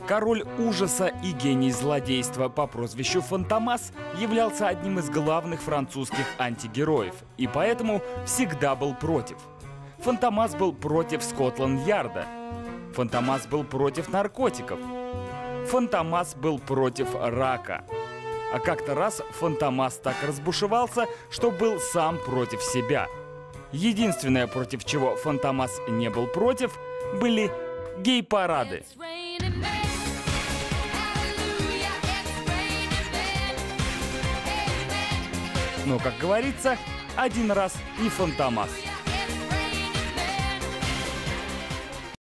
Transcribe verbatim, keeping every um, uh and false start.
Король ужаса и гений злодейства по прозвищу Фантомас являлся одним из главных французских антигероев и поэтому всегда был против. Фантомас был против Скотланд-Ярда. Фантомас был против наркотиков. Фантомас был против рака. А как-то раз Фантомас так разбушевался, что был сам против себя. Единственное, против чего Фантомас не был против, были гей-парады. Но, как говорится, один раз не Фантомас.